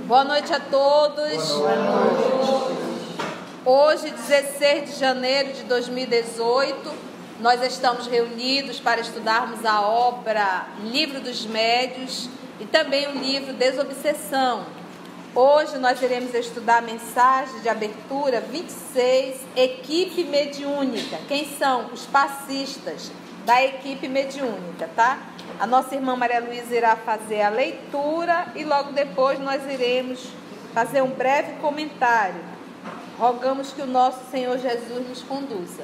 Boa noite a todos. Boa noite. Hoje, 16 de janeiro de 2018, nós estamos reunidos para estudarmos a obra Livro dos Médios e também o livro Desobsessão. Hoje nós iremos estudar a mensagem de abertura 26, Equipe Mediúnica. Quem são os passistas da equipe mediúnica, tá? A nossa irmã Maria Luísa irá fazer a leitura e logo depois nós iremos fazer um breve comentário. Rogamos que o nosso Senhor Jesus nos conduza.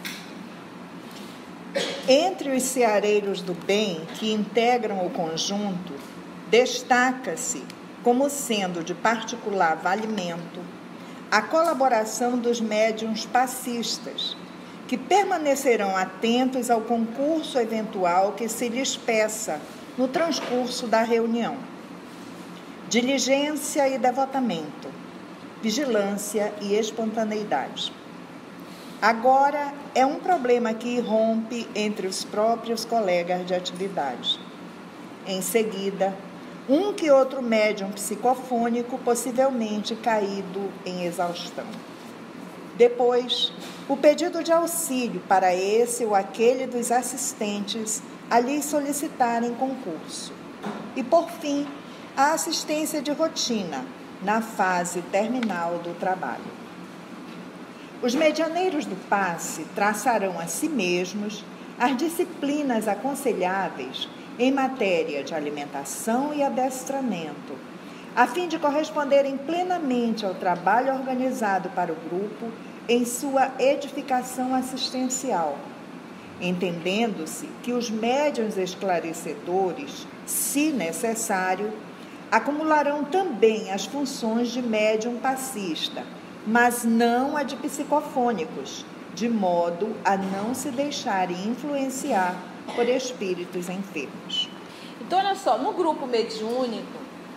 Entre os seareiros do bem que integram o conjunto, destaca-se, como sendo de particular valimento, a colaboração dos médiuns passistas, que permanecerão atentos ao concurso eventual que se lhes peça no transcurso da reunião. Diligência e devotamento, vigilância e espontaneidade. Agora é um problema que irrompe entre os próprios colegas de atividade. Em seguida, um que outro médium psicofônico possivelmente caído em exaustão. Depois, o pedido de auxílio para esse ou aquele dos assistentes a lhes solicitarem concurso. E, por fim, a assistência de rotina, na fase terminal do trabalho. Os medianeiros do passe traçarão a si mesmos as disciplinas aconselháveis em matéria de alimentação e adestramento, a fim de corresponderem plenamente ao trabalho organizado para o grupo em sua edificação assistencial, entendendo-se que os médiuns esclarecedores, se necessário, acumularão também as funções de médium passista, mas não a de psicofônicos, de modo a não se deixarem influenciar por espíritos enfermos. Então, olha só, no grupo mediúnico,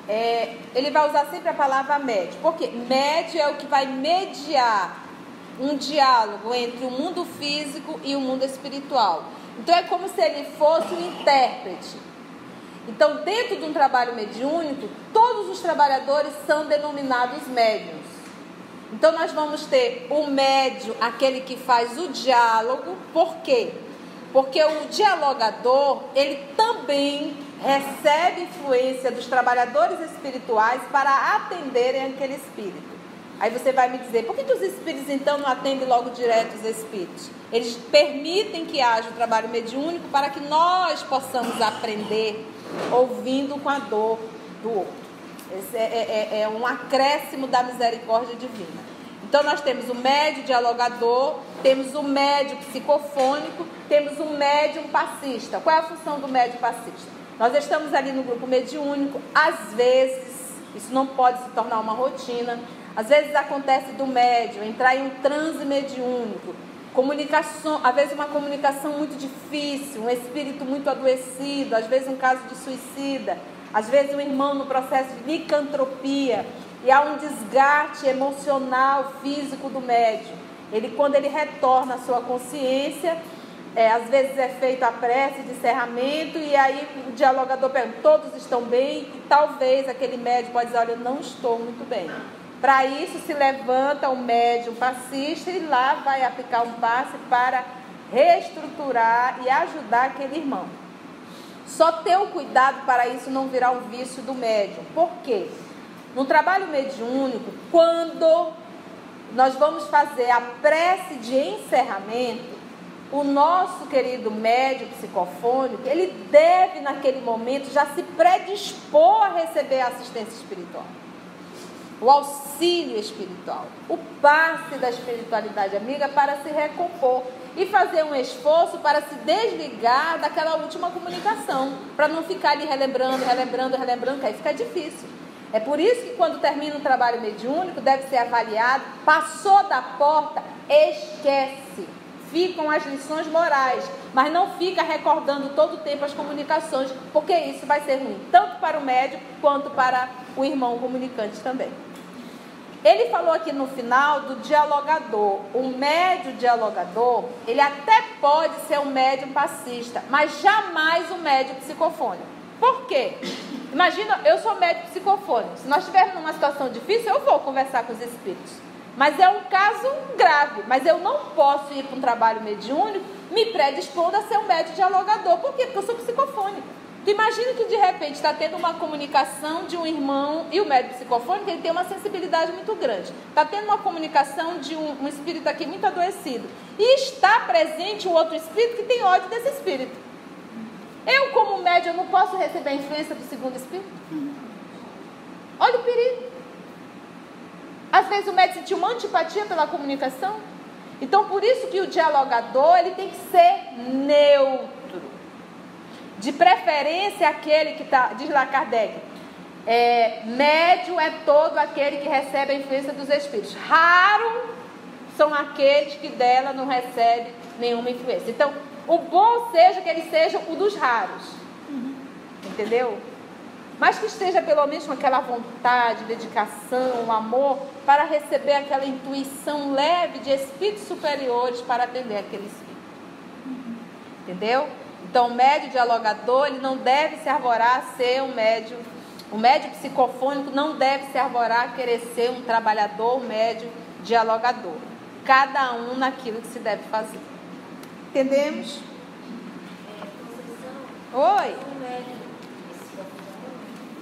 ele vai usar sempre a palavra médio, porque médio é o que vai mediar um diálogo entre o mundo físico e o mundo espiritual. Então, é como se ele fosse um intérprete. Então, dentro de um trabalho mediúnico, todos os trabalhadores são denominados médiuns. Então, nós vamos ter o médium, aquele que faz o diálogo. Por quê? Porque o dialogador, ele também recebe influência dos trabalhadores espirituais para atenderem aquele espírito. Aí você vai me dizer, por que os espíritos então não atendem logo direto os espíritos? Eles permitem que haja o trabalho mediúnico para que nós possamos aprender ouvindo com a dor do outro. Esse é um acréscimo da misericórdia divina. Então nós temos o médium dialogador, temos o médium psicofônico, temos o médium passista. Qual é a função do médium passista? Nós estamos ali no grupo mediúnico, às vezes, isso não pode se tornar uma rotina, às vezes acontece do médium entrar em um transe mediúnico, comunicação, às vezes uma comunicação muito difícil, um espírito muito adoecido, às vezes um caso de suicida, às vezes um irmão no processo de licantropia, e há um desgaste emocional, físico do médium. Quando ele retorna à sua consciência, às vezes é feita a prece de encerramento, e aí o dialogador pergunta, todos estão bem? E talvez aquele médium pode dizer, olha, eu não estou muito bem. Para isso se levanta o médium passista e lá vai aplicar um passe para reestruturar e ajudar aquele irmão. Só ter o cuidado para isso não virar um vício do médium. Por quê? No trabalho mediúnico, quando nós vamos fazer a prece de encerramento, o nosso querido médium psicofônico, ele deve naquele momento já se predispor a receber a assistência espiritual. O auxílio espiritual, o passe da espiritualidade amiga para se recompor e fazer um esforço para se desligar daquela última comunicação, para não ficar ali relembrando, que aí fica difícil. É por isso que quando termina um trabalho mediúnico, deve ser avaliado, passou da porta, esquece. Ficam as lições morais, mas não fica recordando todo o tempo as comunicações, porque isso vai ser ruim, tanto para o médium quanto para o irmão comunicante também. Ele falou aqui no final do dialogador. O médium dialogador, ele até pode ser um médium passista, mas jamais um médium psicofônico. Por quê? Imagina, eu sou médico psicofônico. Se nós estivermos numa situação difícil, eu vou conversar com os espíritos. Mas é um caso grave. Mas eu não posso ir para um trabalho mediúnico me predispondo a ser um médico dialogador. Por quê? Porque eu sou psicofônico. Tu imagina que de repente está tendo uma comunicação de um irmão, e o médico psicofônico ele tem uma sensibilidade muito grande. Está tendo uma comunicação de um espírito aqui muito adoecido. E está presente um outro espírito que tem ódio desse espírito. Eu, como médium, eu não posso receber a influência do segundo espírito? Olha o perigo. Às vezes o médium sentiu uma antipatia pela comunicação. Então, por isso que o dialogador, ele tem que ser neutro. De preferência, aquele que está, diz lá Kardec, médium é todo aquele que recebe a influência dos espíritos. Raro são aqueles que dela não recebem nenhuma influência. Então, o bom seja que ele seja o dos raros. Entendeu? Mas que esteja pelo menos com aquela vontade, dedicação, amor, para receber aquela intuição leve de espíritos superiores para atender aquele espírito. Entendeu? Então, o médium dialogador, ele não deve se arvorar a ser um médium. O médium psicofônico não deve se arvorar a querer ser um trabalhador, um médium dialogador. Cada um naquilo que se deve fazer. Entendemos? Oi? O médium psicofônico,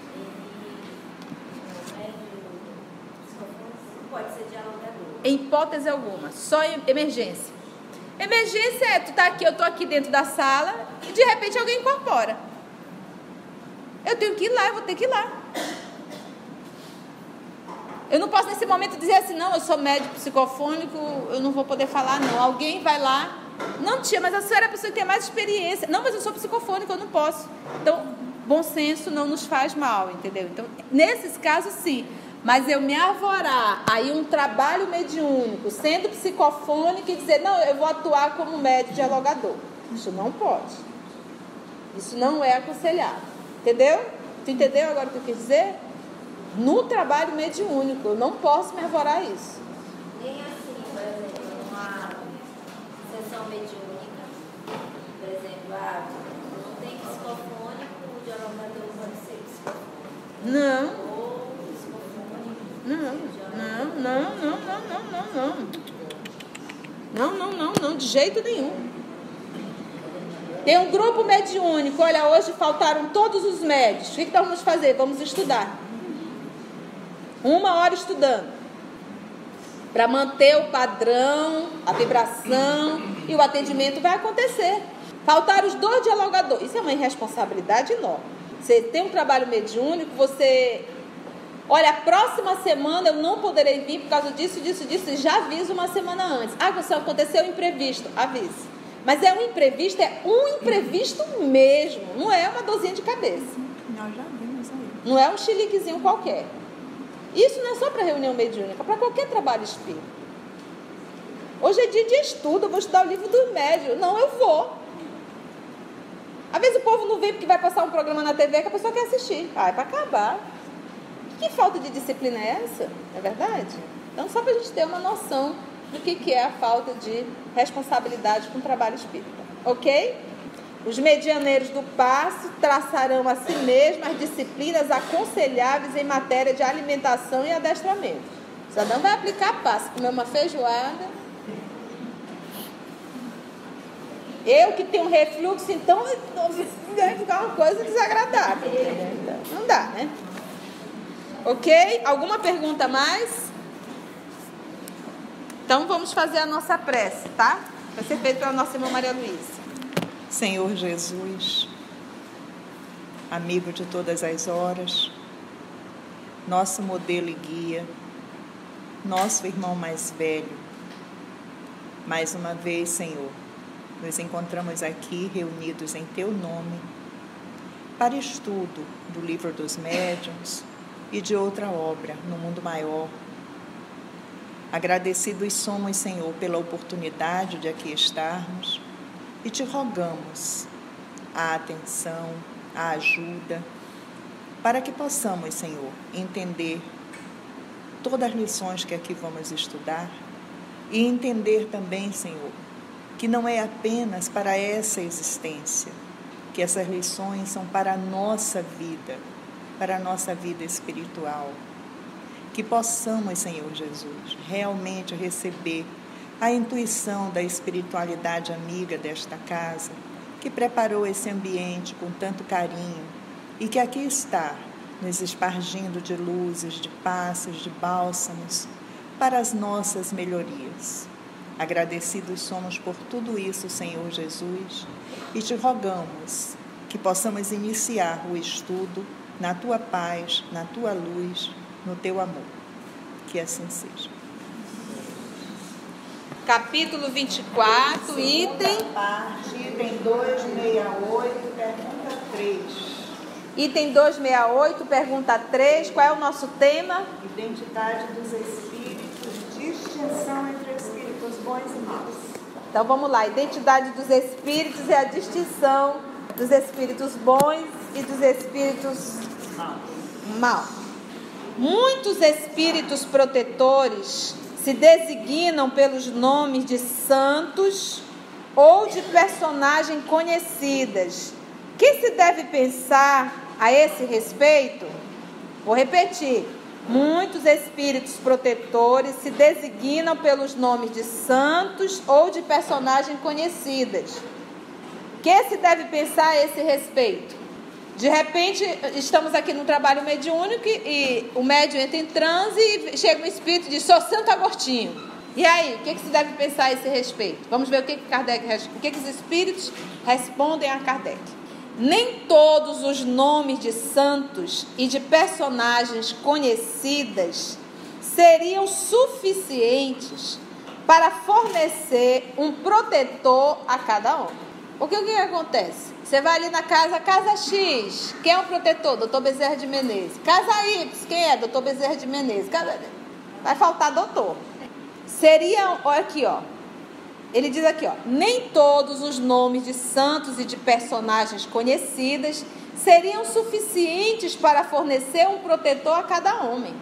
não pode ser dialogador. Em hipótese alguma, só em emergência. Emergência é, tu tá aqui, eu tô aqui dentro da sala e de repente alguém incorpora. Eu tenho que ir lá, eu vou ter que ir lá. Eu não posso nesse momento dizer assim, não, eu sou médico psicofônico, eu não vou poder falar, não. Alguém vai lá, não tia, mas a senhora é a pessoa que tem mais experiência. Não, mas eu sou psicofônico, eu não posso. Então, bom senso não nos faz mal, entendeu? Então, nesses casos, sim. Mas eu me arvorar aí um trabalho mediúnico, sendo psicofônico e dizer, não, eu vou atuar como médico dialogador. Isso não pode. Isso não é aconselhável. Entendeu? Tu entendeu agora o que eu quis dizer? No trabalho mediúnico, eu não posso me arvorar a isso. Nem assim, por exemplo, numa sessão mediúnica, por exemplo, não tem psicofônico, o dialogador pode ser psicofônico. Não. Ou psicofônico. Não, de jeito nenhum. Tem um grupo mediúnico, olha, hoje faltaram todos os médios. O que nós vamos fazer? Vamos estudar. 1 hora estudando. Para manter o padrão, a vibração e o atendimento vai acontecer. Faltaram os 2 dialogadores. Isso é uma irresponsabilidade enorme. Você tem um trabalho mediúnico, você... Olha, a próxima semana eu não poderei vir por causa disso, e já aviso uma semana antes. Você aconteceu um imprevisto, avise. Mas é um imprevisto mesmo, não é uma dorzinha de cabeça. Nós já vimos aí. Não é um chiliquezinho qualquer. Isso não é só para reunião mediúnica, é para qualquer trabalho espírita. Hoje é dia de estudo, eu vou estudar o livro do médium. Não, eu vou. Às vezes o povo não vem porque vai passar um programa na TV que a pessoa quer assistir. É para acabar. Que falta de disciplina é essa? Não é verdade? Então, só para a gente ter uma noção do que é a falta de responsabilidade com o trabalho espírita. Ok? Os medianeiros do passo traçarão a si mesmos as disciplinas aconselháveis em matéria de alimentação e adestramento. O cidadão vai aplicar passo, comer uma feijoada. Eu que tenho refluxo, então vai ficar uma coisa desagradável. Então, não dá, né? Ok? Alguma pergunta mais? Então vamos fazer a nossa prece, tá? Vai ser feito pela nossa irmã Maria Luísa. Senhor Jesus, amigo de todas as horas, nosso modelo e guia, nosso irmão mais velho, mais uma vez, Senhor, nos encontramos aqui reunidos em Teu nome para estudo do Livro dos Médiuns e de outra obra no mundo maior. Agradecidos somos, Senhor, pela oportunidade de aqui estarmos e te rogamos a atenção, a ajuda, para que possamos, Senhor, entender todas as lições que aqui vamos estudar e entender também, Senhor, que não é apenas para essa existência, que essas lições são para a nossa vida, para a nossa vida espiritual. Que possamos, Senhor Jesus, realmente receber a intuição da espiritualidade amiga desta casa, que preparou esse ambiente com tanto carinho e que aqui está, nos espargindo de luzes, de passos, de bálsamos, para as nossas melhorias. Agradecidos somos por tudo isso, Senhor Jesus, e te rogamos que possamos iniciar o estudo na tua paz, na tua luz, no teu amor. Que assim seja. Capítulo 24, item... parte, item 268, pergunta 3. Item 268, pergunta 3. Qual é o nosso tema? Identidade dos espíritos, distinção entre espíritos bons e maus. Então vamos lá, identidade dos espíritos é a distinção dos espíritos bons e dos espíritos maus. Muitos espíritos protetores se designam pelos nomes de santos ou de personagens conhecidas. Que se deve pensar a esse respeito? Vou repetir. Muitos espíritos protetores se designam pelos nomes de santos ou de personagens conhecidas. Que se deve pensar a esse respeito? De repente, estamos aqui num trabalho mediúnico e o médium entra em transe e chega um espírito e diz: sou Santo Agostinho. E aí, o que se deve pensar a esse respeito? Vamos ver o que os espíritos respondem a Kardec. Nem todos os nomes de santos e de personagens conhecidas seriam suficientes para fornecer um protetor a cada homem. Porque o que acontece? Você vai ali na casa X, quem é o protetor? Doutor Bezerra de Menezes. Casa Y, quem é? Doutor Bezerra de Menezes. Vai faltar doutor. Seriam, olha aqui, ó. Ele diz aqui, ó, nem todos os nomes de santos e de personagens conhecidas seriam suficientes para fornecer um protetor a cada homem.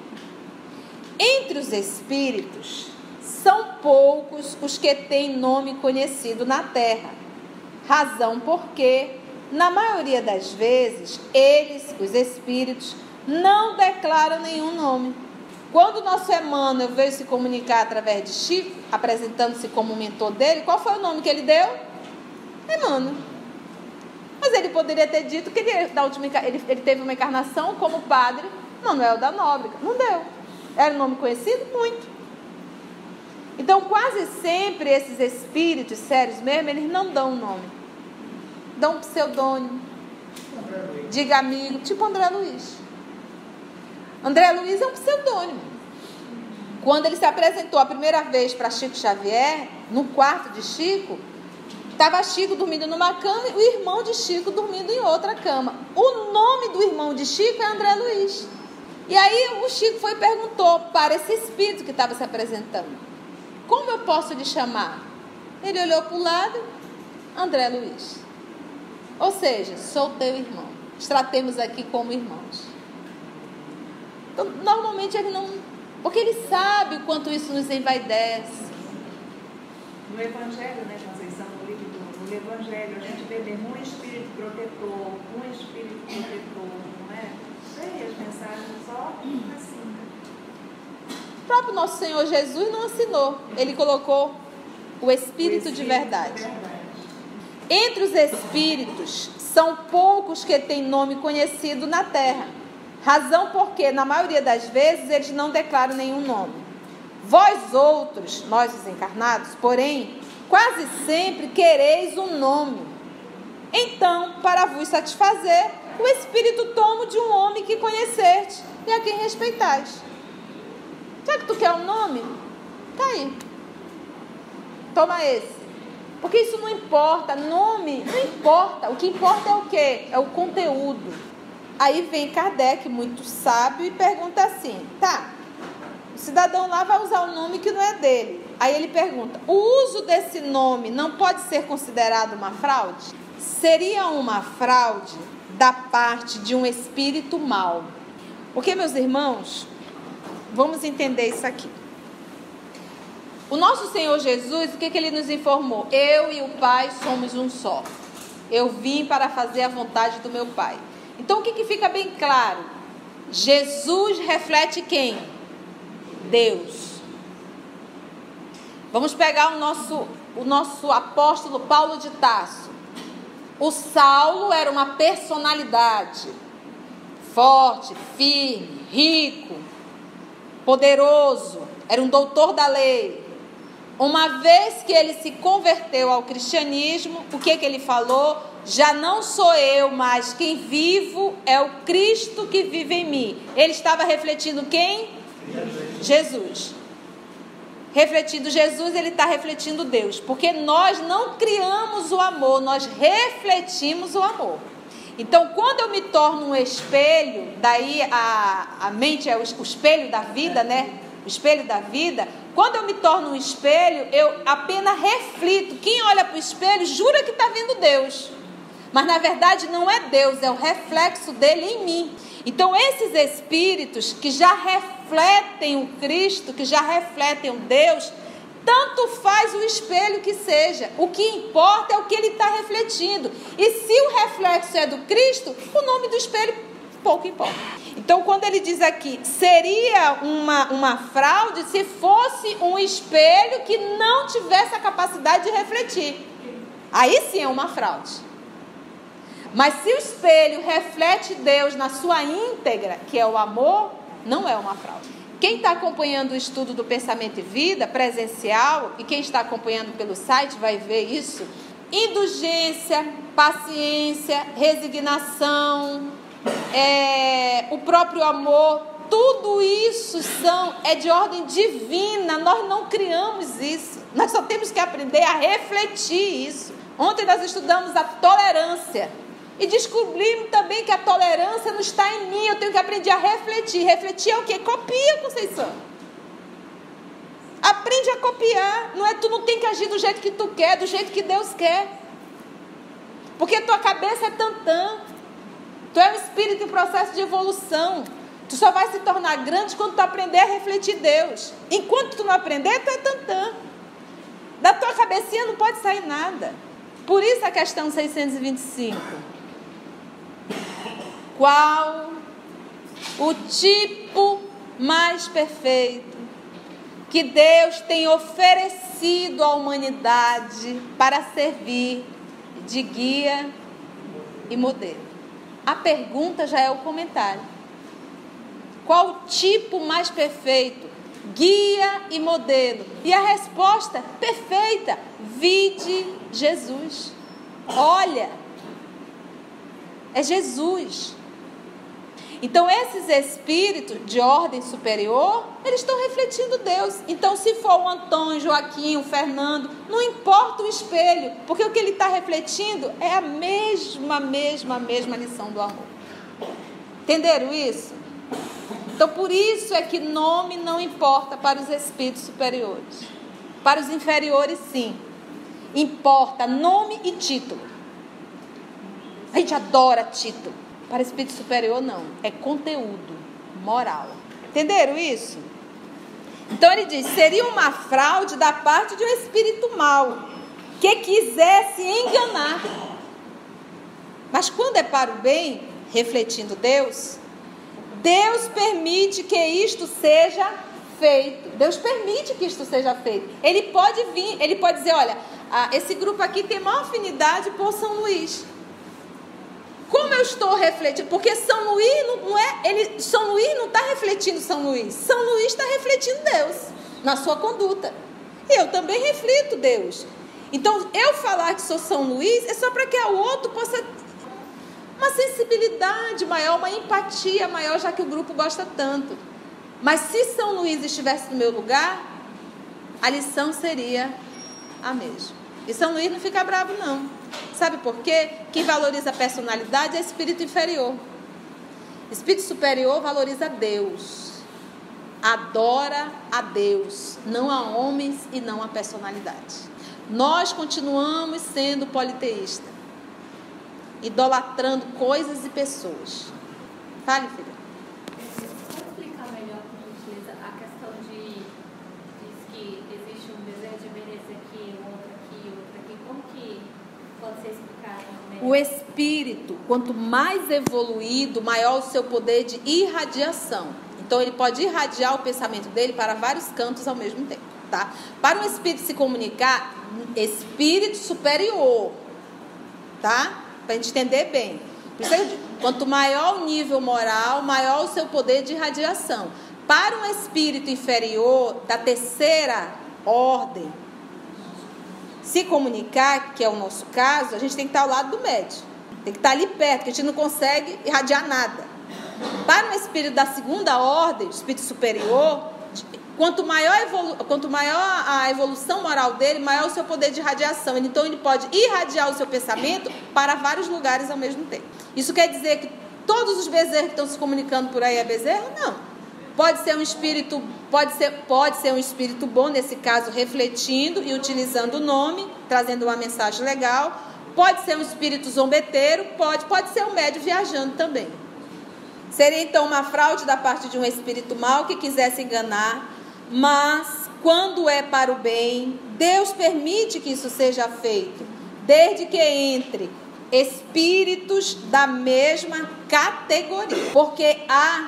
Entre os espíritos, são poucos os que têm nome conhecido na terra. Razão porque, na maioria das vezes, eles, os espíritos, não declaram nenhum nome. Quando o nosso Emmanuel veio se comunicar através de Chico, apresentando-se como mentor dele, qual foi o nome que ele deu? Emmanuel. Mas ele poderia ter dito que ele teve uma encarnação como padre Manuel da Nóbrega. Não deu. Era um nome conhecido? Muito. Então, quase sempre esses espíritos sérios mesmo, eles não dão nome. Dão um pseudônimo. Diga amigo, tipo André Luiz. André Luiz é um pseudônimo. Quando ele se apresentou a primeira vez para Chico Xavier, no quarto de Chico, estava Chico dormindo numa cama e o irmão de Chico dormindo em outra cama. O nome do irmão de Chico é André Luiz. E aí o Chico foi e perguntou para esse espírito que estava se apresentando: como eu posso lhe chamar? Ele olhou para o lado: André Luiz. Ou seja, sou teu irmão. Nos tratemos aqui como irmãos. Então, normalmente ele não... Porque ele sabe o quanto isso nos envaidece. No Evangelho, né, Conceição, no Evangelho, a gente vê mesmo um espírito protetor, não é? Sei, as mensagens só assim. O próprio nosso Senhor Jesus não ensinou. Ele colocou o Espírito de verdade. Entre os espíritos, são poucos que têm nome conhecido na terra. Razão porque, na maioria das vezes, eles não declaram nenhum nome. Vós outros, nós os encarnados, porém, quase sempre quereis um nome. Então, para vos satisfazer, o Espírito toma de um homem que conheceste e a quem respeitais. Já que tu quer um nome? Tá aí. Toma esse. Porque isso não importa, nome não importa. O que importa é o quê? É o conteúdo. Aí vem Kardec, muito sábio, e pergunta assim: tá, o cidadão lá vai usar um nome que não é dele. Aí ele pergunta: o uso desse nome não pode ser considerado uma fraude? Seria uma fraude da parte de um espírito mau. Porque, meus irmãos, vamos entender isso aqui. O nosso Senhor Jesus, o que ele nos informou? Eu e o Pai somos um só. Eu vim para fazer a vontade do meu Pai. Então, o que fica bem claro? Jesus reflete quem? Deus. Vamos pegar o nosso apóstolo Paulo de Tarso. O Saulo era uma personalidade forte, firme, rico, poderoso, era um doutor da lei. Uma vez que ele se converteu ao cristianismo, o que ele falou? Já não sou eu, mas quem vivo é o Cristo que vive em mim. Ele estava refletindo quem? Jesus. Refletindo Jesus, ele está refletindo Deus. Porque nós não criamos o amor, nós refletimos o amor. Então, quando eu me torno um espelho, daí a mente é o espelho da vida, né? O espelho da vida. Quando eu me torno um espelho, eu apenas reflito. Quem olha para o espelho jura que está vendo Deus. Mas na verdade não é Deus, é o reflexo dele em mim. Então esses espíritos que já refletem o Cristo, que já refletem o Deus, tanto faz o espelho que seja. O que importa é o que ele está refletindo. E se o reflexo é do Cristo, o nome do espelho pouco importa. Então quando ele diz aqui, seria uma fraude se fosse um espelho que não tivesse a capacidade de refletir. Aí sim é uma fraude. Mas se o espelho reflete Deus na sua íntegra, que é o amor, não é uma fraude. Quem está acompanhando o estudo do Pensamento e Vida presencial, e quem está acompanhando pelo site vai ver isso, indulgência, paciência, resignação, o próprio amor, tudo isso é de ordem divina. Nós não criamos isso, nós só temos que aprender a refletir isso. Ontem nós estudamos a tolerância e descobrimos também que a tolerância não está em mim. Eu tenho que aprender a refletir. Refletir é o quê? Copia, Conceição. Aprende a copiar. Tu não tem que agir do jeito que tu quer, do jeito que Deus quer. Porque tua cabeça é tantã. Tu é um espírito em processo de evolução. Tu só vai se tornar grande quando tu aprender a refletir Deus. Enquanto tu não aprender, tu é tantã. Da tua cabecinha não pode sair nada. Por isso a questão 625. Qual o tipo mais perfeito que Deus tem oferecido à humanidade para servir de guia e modelo? A pergunta já é o comentário. Qual o tipo mais perfeito? Guia e modelo. E a resposta perfeita: vide Jesus. Olha, é Jesus. Então esses espíritos de ordem superior, eles estão refletindo Deus. Então se for o Antônio, Joaquim, o Fernando, não importa o espelho, porque o que ele está refletindo é a mesma lição do amor. Entenderam isso? Então por isso é que nome não importa para os espíritos superiores. Para os inferiores sim. Importa nome e título. A gente adora título. Para espírito superior não, é conteúdo, moral. Entenderam isso? Então ele diz, seria uma fraude da parte de um espírito mau, que quisesse enganar. Mas quando é para o bem, refletindo Deus, Deus permite que isto seja feito. Deus permite que isto seja feito. Ele pode vir, ele pode dizer, olha, esse grupo aqui tem maior afinidade por São Luís. Como eu estou refletindo? Porque São Luís São Luís não está refletindo São Luís. São Luís está refletindo Deus na sua conduta. E eu também reflito Deus. Então, eu falar que sou São Luís é só para que o outro possa uma sensibilidade maior, uma empatia maior, já que o grupo gosta tanto. Mas se São Luís estivesse no meu lugar, a lição seria a mesma. E São Luís não fica bravo, não. Sabe por quê? Quem valoriza a personalidade é espírito inferior. Espírito superior valoriza Deus. Adora a Deus, não a homens e não a personalidade. Nós continuamos sendo politeístas, idolatrando coisas e pessoas. Fale, filha. Pode explicar melhor como utiliza a questão diz que existe um desejo de beleza aqui, outro aqui. Como que pode ser explicado melhor? O espírito espírito, quanto mais evoluído, maior o seu poder de irradiação. Então, ele pode irradiar o pensamento dele para vários cantos ao mesmo tempo, tá? Para um espírito se comunicar, espírito superior, tá? Para a gente entender bem. Por isso eu digo, quanto maior o nível moral, maior o seu poder de irradiação. Para um espírito inferior, da terceira ordem, se comunicar, que é o nosso caso, a gente tem que estar ao lado do médium. Tem que estar ali perto, que a gente não consegue irradiar nada. Para um espírito da segunda ordem, espírito superior, quanto maior a evolução moral dele, maior o seu poder de irradiação. Então, ele pode irradiar o seu pensamento para vários lugares ao mesmo tempo. Isso quer dizer que todos os bezerros que estão se comunicando por aí é bezerro? Não. Pode ser um espírito, pode ser um espírito bom, nesse caso, refletindo e utilizando o nome, trazendo uma mensagem legal. Pode ser um espírito zombeteiro, pode ser um médium viajando também. Seria então uma fraude da parte de um espírito mau que quisesse enganar, mas quando é para o bem, Deus permite que isso seja feito, desde que entre espíritos da mesma categoria, porque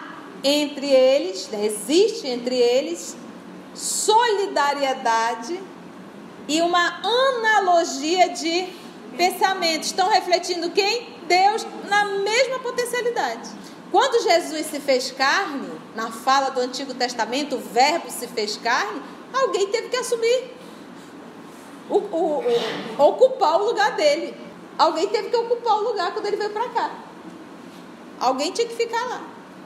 existe entre eles solidariedade e uma analogia de pensamento. Estão refletindo quem? Deus na mesma potencialidade. Quando Jesus se fez carne, na fala do Antigo Testamento, o verbo se fez carne, alguém teve que assumir, ocupar o lugar dele. Alguém teve que ocupar o lugar quando ele veio para cá. Alguém tinha que ficar lá.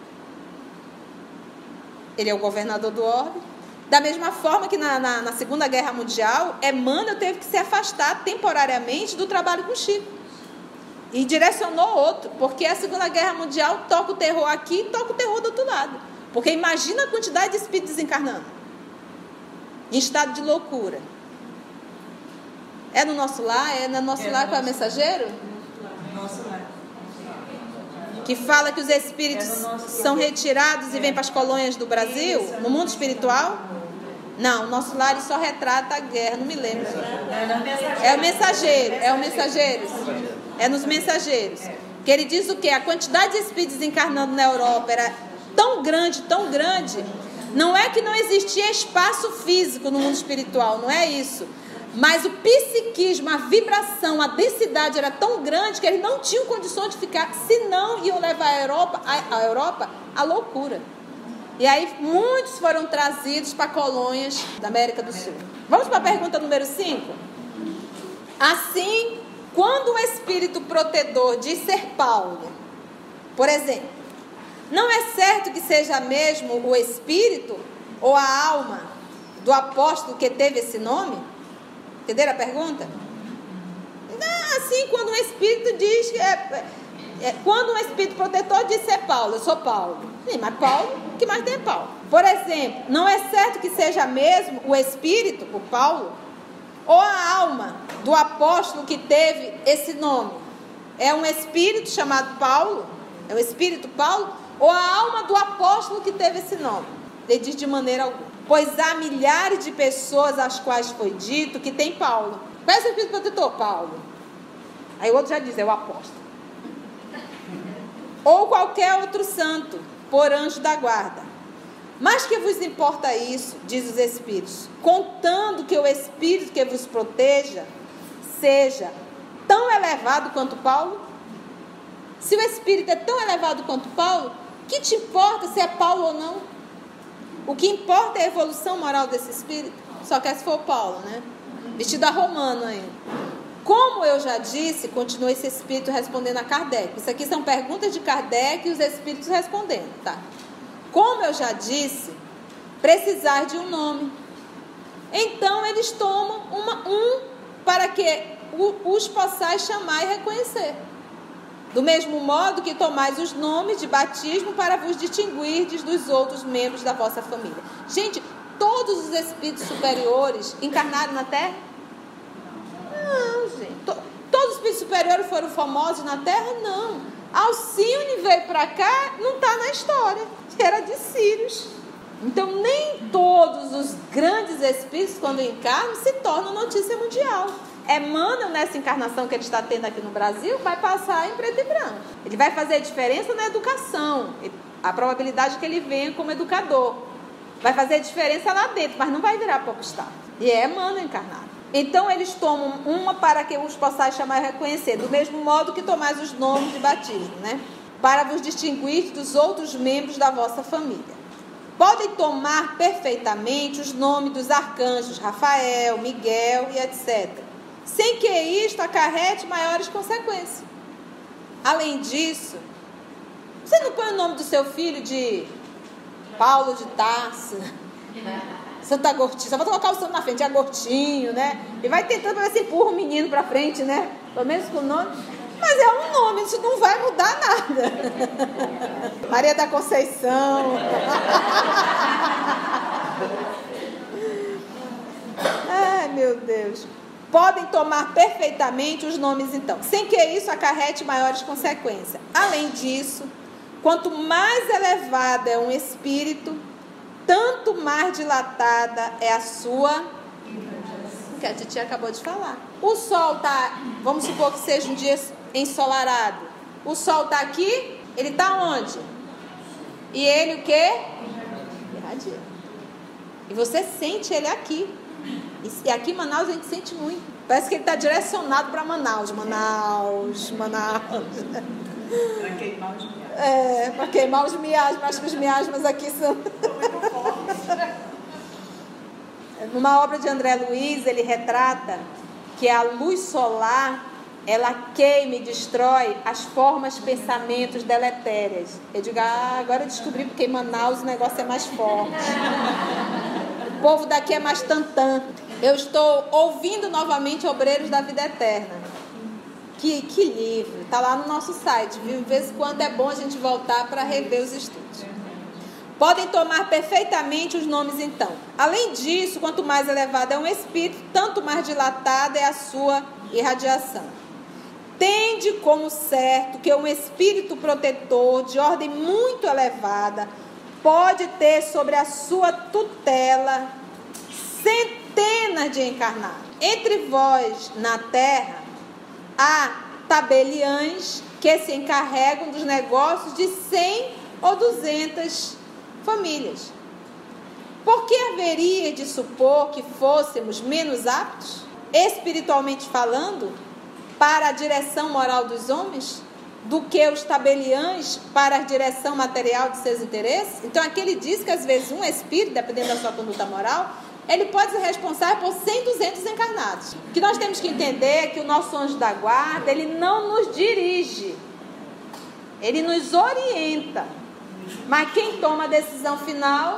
Ele é o governador do orbe. Da mesma forma que na Segunda Guerra Mundial, Emmanuel teve que se afastar temporariamente do trabalho com Chico. E direcionou outro, porque a Segunda Guerra Mundial toca o terror aqui e toca o terror do outro lado. Porque imagina a quantidade de espíritos desencarnando, em estado de loucura. É no nosso lar? É no nosso lar com a Mensageiro? Nosso lar. Que fala que os espíritos são retirados e vêm para as colônias do Brasil, no mundo espiritual? Não, o nosso lar só retrata a guerra, não me lembro. É o Mensageiro, é nos Mensageiros. Que ele diz o quê? A quantidade de espíritos encarnando na Europa era tão grande, não é que não existia espaço físico no mundo espiritual, não é isso. Mas o psiquismo, a vibração, a densidade era tão grande que eles não tinham condições de ficar, senão iam levar a Europa à loucura. E aí muitos foram trazidos para colônias da América do Sul. Vamos para a pergunta número 5? Assim, quando o espírito protetor diz ser Paulo, por exemplo, não é certo que seja mesmo o espírito ou a alma do apóstolo que teve esse nome? Entenderam a pergunta? Assim, quando um espírito diz quando um espírito protetor diz ser Paulo, eu sou Paulo. Sim, mas Paulo, o que mais tem é Paulo? Por exemplo, não é certo que seja mesmo o espírito, o Paulo, ou a alma do apóstolo que teve esse nome? É um espírito chamado Paulo? É o espírito Paulo? Ou a alma do apóstolo que teve esse nome? Ele diz de maneira alguma. Pois há milhares de pessoas às quais foi dito que tem Paulo. Qual é o espírito protetor? Paulo. Aí o outro já diz, é o apóstolo. Ou qualquer outro santo, por anjo da guarda. Mas que vos importa isso, diz os espíritos, contando que o espírito que vos proteja seja tão elevado quanto Paulo? Se o espírito é tão elevado quanto Paulo, que te importa se é Paulo ou não? O que importa é a evolução moral desse espírito. Só que se for Paulo, né? Vestido a romano ainda. Como eu já disse, continua esse espírito respondendo a Kardec. Isso aqui são perguntas de Kardec e os espíritos respondendo, tá? Como eu já disse, precisar de um nome. Então eles tomam para que os possais chamar e reconhecer. Do mesmo modo que tomais os nomes de batismo para vos distinguirdes dos outros membros da vossa família. Gente, todos os espíritos superiores encarnaram na Terra? Não, gente. Todos os espíritos superiores foram famosos na Terra? Não. Alcione veio para cá, não está na história. Era de Sírios. Então, nem todos os grandes espíritos, quando encarnam, se tornam notícia mundial. Emmanuel, nessa encarnação que ele está tendo aqui no Brasil, vai passar em preto e branco. Ele vai fazer diferença na educação. A probabilidade que ele venha como educador. Vai fazer diferença lá dentro, mas não vai virar popstar. E é Emmanuel encarnado. Então eles tomam uma para que os possais chamar e reconhecer, do mesmo modo que tomais os nomes de batismo, né? Para vos distinguir dos outros membros da vossa família. Podem tomar perfeitamente os nomes dos arcanjos Rafael, Miguel e etc., sem que isto acarrete maiores consequências. Além disso, você não põe o nome do seu filho de Paulo de Tarso, Santo Agostinho, só vai colocar o santo na frente, Agostinho, né? E vai tentando ver se empurra o menino para frente, né? Pelo menos com o nome. Mas é um nome, isso não vai mudar nada. Maria da Conceição. Ai, meu Deus. Podem tomar perfeitamente os nomes, então, sem que isso acarrete maiores consequências. Além disso, quanto mais elevado é um espírito, tanto mais dilatada é a sua... que a titia acabou de falar. O sol está, vamos supor que seja um dia ensolarado. O sol está aqui, ele está onde? E ele o quê? Irradia. E você sente ele aqui. E aqui em Manaus a gente sente muito. Parece que ele está direcionado para Manaus. Manaus. Para queimar os miasmas. Para queimar os miasmas. Acho que os miasmas aqui são... Numa obra de André Luiz, ele retrata que a luz solar, ela queima e destrói as formas, pensamentos deletérias. Eu digo, agora eu descobri porque em Manaus o negócio é mais forte. O povo daqui é mais tantã. Eu estou ouvindo novamente Obreiros da Vida Eterna. Que livro, está lá no nosso site, viu? De vez em quando é bom a gente voltar para rever os estudos. Podem tomar perfeitamente os nomes, então. Além disso, quanto mais elevado é um espírito, tanto mais dilatada é a sua irradiação. Tende como certo que um espírito protetor de ordem muito elevada pode ter sobre a sua tutela centenas de encarnados. Entre vós, na terra, há tabeliães que se encarregam dos negócios de 100 ou 200 famílias. Por que haveria de supor que fôssemos menos aptos, espiritualmente falando, para a direção moral dos homens, do que os tabeliães para a direção material de seus interesses? Então aqui ele diz que às vezes um espírito, dependendo da sua conduta moral, ele pode ser responsável por 100, 200 encarnados. O que nós temos que entender é que o nosso anjo da guarda, ele não nos dirige, ele nos orienta. Mas quem toma a decisão final,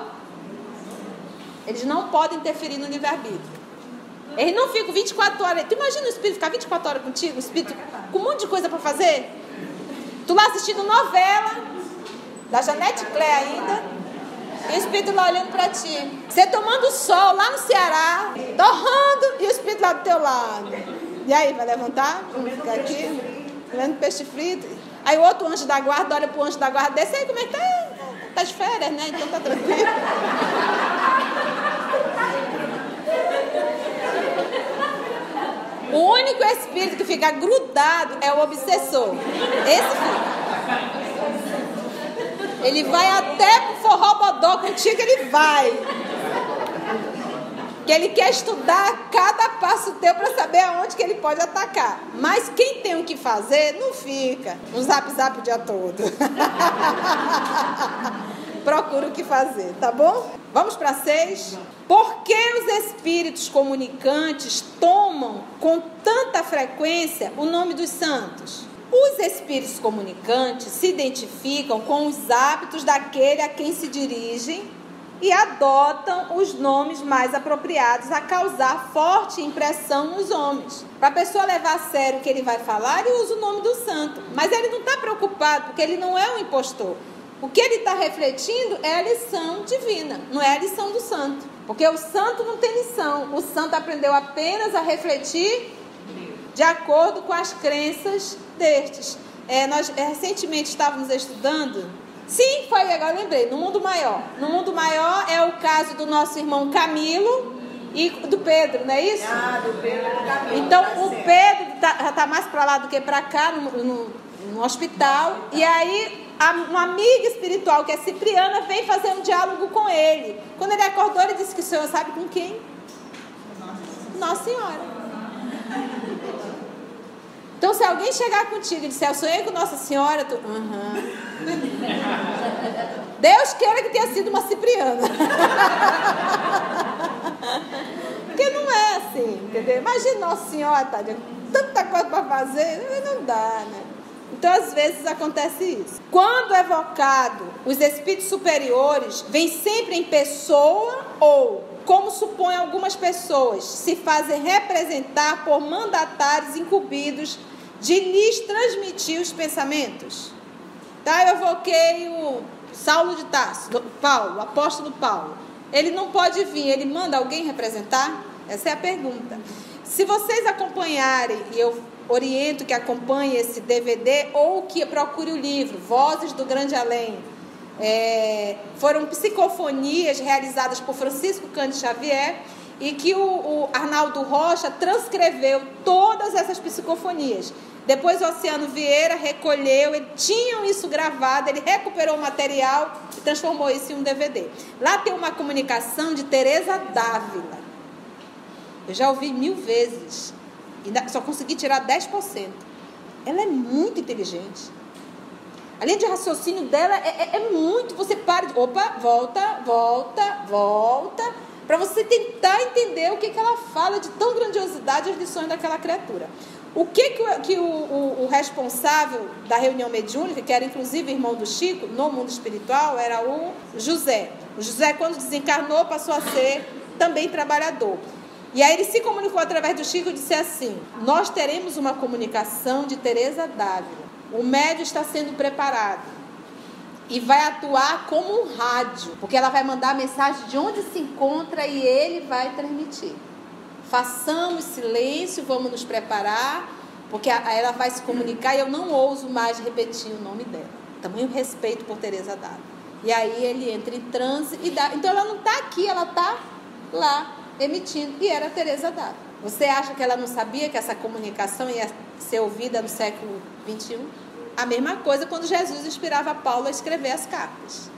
eles não podem interferir no livre-arbítrio. Eles não ficam 24 horas. Tu imagina o espírito ficar 24 horas contigo, o espírito com um monte de coisa para fazer? Tu lá assistindo novela, da Janete Clé ainda, e o espírito lá olhando para ti. Você tomando sol lá no Ceará, torrando, e o espírito lá do teu lado. E aí, vai levantar? Vamos ficar aqui, comendo peixe frito. Aí o outro anjo da guarda olha pro anjo da guarda desse, aí como é que tá? Tá de férias, né? Então tá tranquilo. O único espírito que fica grudado é o obsessor. Esse fica. Ele vai até pro forró-bodó contigo, ele vai. Que ele quer estudar cada passo teu para saber aonde que ele pode atacar. Mas quem tem o que fazer, não fica no zap-zap o dia todo. Procura o que fazer, tá bom? Vamos para 6. Por que os espíritos comunicantes tomam com tanta frequência o nome dos santos? Os espíritos comunicantes se identificam com os hábitos daquele a quem se dirigem e adotam os nomes mais apropriados a causar forte impressão nos homens. Para a pessoa levar a sério o que ele vai falar, ele usa o nome do santo. Mas ele não está preocupado, porque ele não é um impostor. O que ele está refletindo é a lição divina, não é a lição do santo. Porque o santo não tem lição. O santo aprendeu apenas a refletir de acordo com as crenças destes. Nós recentemente estávamos estudando... Sim, foi agora, lembrei, no Mundo Maior. No Mundo Maior é o caso do nosso irmão Camilo, e do Pedro, não é isso? Do Pedro do caminho. Então o Pedro já está mais para lá do que para cá, no hospital. E aí uma amiga espiritual, que é Cipriana, vem fazer um diálogo com ele. Quando ele acordou, ele disse que o Senhor sabe com quem? Nossa Senhora. Então, se alguém chegar contigo e disser, eu sonhei com Nossa Senhora, tu... Deus queira que tenha sido uma Cipriana. Porque não é assim, entendeu? Imagina Nossa Senhora, tadinha, tanta coisa para fazer, não dá, né? Então, às vezes, acontece isso. Quando evocado, os espíritos superiores vêm sempre em pessoa ou, como supõem algumas pessoas, se fazem representar por mandatários incumbidos de lhes transmitir os pensamentos. Tá? Eu evoquei o Saulo de Tarso, Paulo, o apóstolo Paulo. Ele não pode vir, ele manda alguém representar? Essa é a pergunta. Se vocês acompanharem, e eu oriento que acompanhe esse DVD ou que procure o livro Vozes do Grande Além. Foram psicofonias realizadas por Francisco Cândido Xavier e que o Arnaldo Rocha transcreveu todas essas psicofonias. Depois o Oceano Vieira recolheu, eles tinham isso gravado, ele recuperou o material e transformou isso em um DVD. Lá tem uma comunicação de Teresa Dávila. Eu já ouvi 1000 vezes. E só consegui tirar 10%. Ela é muito inteligente. A linha de raciocínio dela é muito... Você para de... Opa, volta. Para você tentar entender o que ela fala de tão grandiosidade as lições daquela criatura. O que o responsável da reunião mediúnica, que era inclusive irmão do Chico, no mundo espiritual, era o José. O José, quando desencarnou, passou a ser também trabalhador. E aí ele se comunicou através do Chico e disse assim: nós teremos uma comunicação de Teresa Dávila. O médium está sendo preparado e vai atuar como um rádio, porque ela vai mandar a mensagem de onde se encontra e ele vai transmitir. Façamos silêncio, vamos nos preparar, porque ela vai se comunicar e eu não ouso mais repetir o nome dela. Tamanho respeito por Teresa Dávila. E aí ele entra em transe e dá. Então ela não está aqui, ela está lá emitindo, e era Teresa Dávila. Você acha que ela não sabia que essa comunicação ia ser ouvida no século XXI? A mesma coisa quando Jesus inspirava Paulo a escrever as cartas.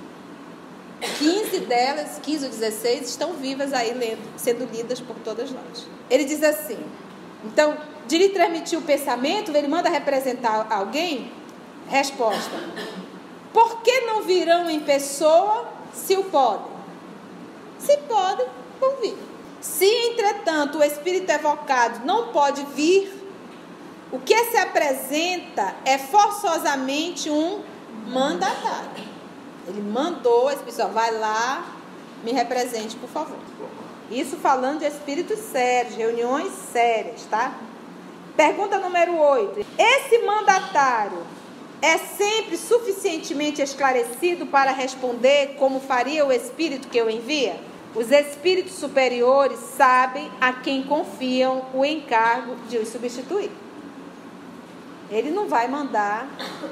15 delas, 15 ou 16, estão vivas aí sendo lidas por todas nós. Ele diz assim, então, de lhe transmitir o pensamento, ele manda representar alguém? Resposta: por que não virão em pessoa se o podem? Se podem, vão vir. Se, entretanto, o espírito evocado não pode vir, o que se apresenta é forçosamente um mandatário. Ele mandou a pessoa, vai lá, me represente, por favor. Isso falando de espíritos sérios, reuniões sérias, tá? Pergunta número 8. Esse mandatário é sempre suficientemente esclarecido para responder como faria o espírito que o envia? Os espíritos superiores sabem a quem confiam o encargo de os substituir. Ele não vai mandar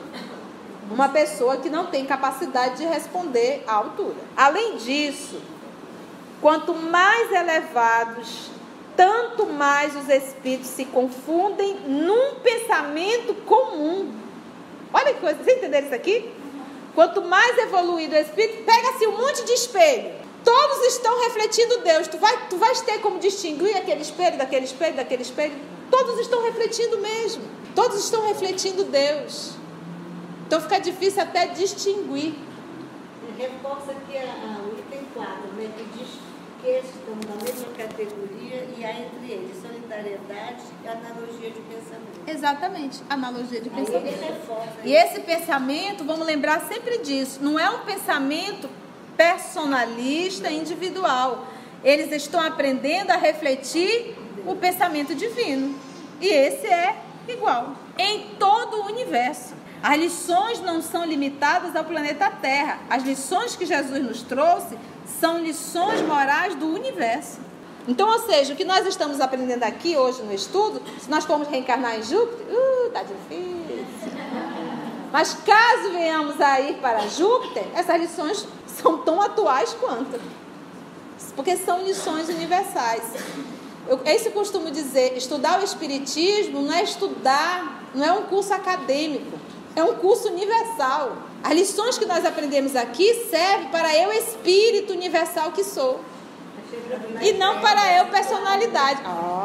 uma pessoa que não tem capacidade de responder à altura. Além disso, quanto mais elevados, tanto mais os espíritos se confundem num pensamento comum. Olha que coisa, vocês entenderam isso aqui? Quanto mais evoluído o espírito, pega-se um monte de espelho. Todos estão refletindo Deus. Tu vais ter como distinguir aquele espelho, daquele espelho, daquele espelho. Todos estão refletindo mesmo. Todos estão refletindo Deus. Então fica difícil até distinguir. Reforça aqui o item 4, né, que diz que eles estão na mesma categoria e há entre eles solidariedade e analogia de pensamento. Exatamente, analogia de Aí pensamento. ele reforça. E esse pensamento, vamos lembrar sempre disso, não é um pensamento personalista, individual. Eles estão aprendendo a refletir o pensamento divino. E esse é igual em todo o universo. As lições não são limitadas ao planeta Terra. As lições que Jesus nos trouxe são lições morais do universo. Então, ou seja, o que nós estamos aprendendo aqui hoje no estudo, se nós formos reencarnar em Júpiter, tá difícil. Mas caso venhamos a ir para Júpiter, essas lições são tão atuais quanto. porque são lições universais. É isso que eu costumo dizer, estudar o Espiritismo não é estudar, não é um curso acadêmico, é um curso universal. As lições que nós aprendemos aqui servem para eu, espírito universal que sou, e não para eu, personalidade.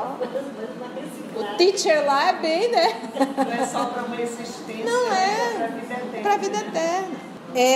O teacher lá é bem, né? Não é só para uma existência, não é para a vida eterna.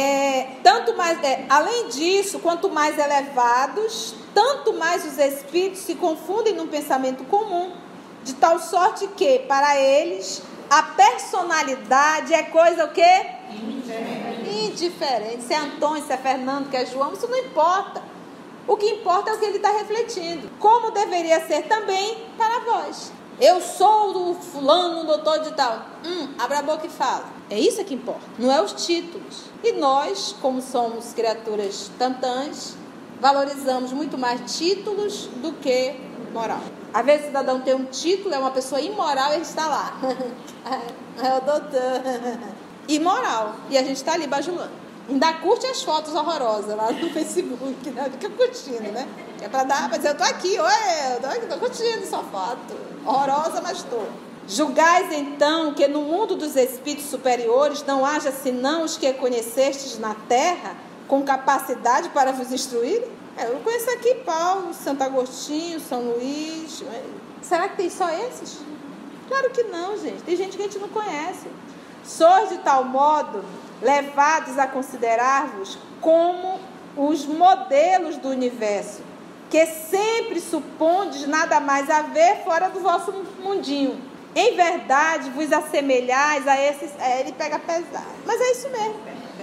Além disso, quanto mais elevados, tanto mais os espíritos se confundem num pensamento comum, de tal sorte que, para eles, a personalidade é coisa o quê? Indiferente. Se é Antônio, se é Fernando, se é João, isso não importa. O que importa é o que ele está refletindo. Como deveria ser também para vós. Eu sou o fulano, doutor de tal. Abra a boca e fala. É isso que importa, não é os títulos. E nós, como somos criaturas tantãs, valorizamos muito mais títulos do que moral. Às vezes o cidadão tem um título, é uma pessoa imoral e ele está lá. É o doutor. Imoral. E a gente está ali bajulando. Ainda curte as fotos horrorosas lá no Facebook, né? Fica curtindo, né? É para dar, mas eu estou aqui, eu estou curtindo sua foto. Horrorosa, mas estou. Julgais então que no mundo dos espíritos superiores não haja senão os que conhecestes na terra com capacidade para vos instruir? Eu conheço aqui Paulo, Santo Agostinho, São Luís. Será que tem só esses? Claro que não, gente. Tem gente que a gente não conhece. Sois de tal modo levados a considerar-vos como os modelos do universo, que sempre supondes nada mais a ver fora do vosso mundinho. Em verdade, vos assemelhais a esses... ele pega pesado. Mas é isso mesmo.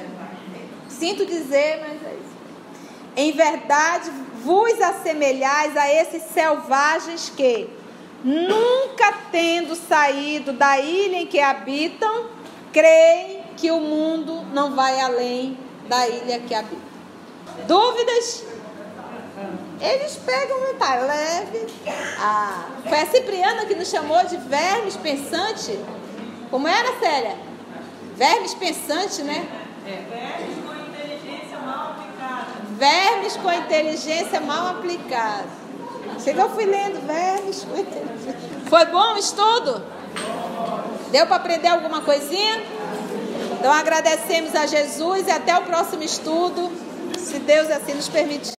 Sinto dizer, mas é isso. Em verdade, vos assemelhais a esses selvagens que, nunca tendo saído da ilha em que habitam, creem que o mundo não vai além da ilha que habitam. Dúvidas? Eles pegam, tá leve. Foi a Cipriana que nos chamou de vermes pensante. Como era, Célia? Vermes pensante, né? Vermes com inteligência mal aplicada. Vermes com inteligência mal aplicada. Chega, eu fui lendo vermes com inteligência. Foi bom o estudo? Deu para aprender alguma coisinha? Então agradecemos a Jesus e até o próximo estudo, se Deus assim nos permitir.